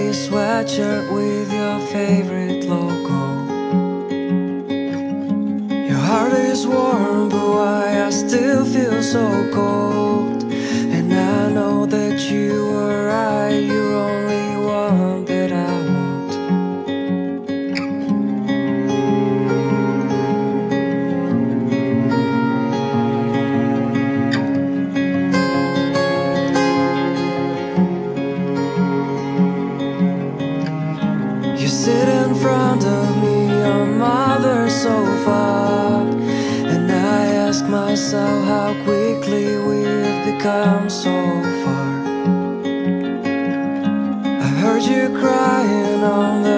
sweatshirt with your favorite logo. Your heart is warm, but why I still feel so cold. And I know that you were right, you're only one that I want. You sit in front of me on mother's sofa, and I ask myself how quickly we've become so far. I heard you crying on the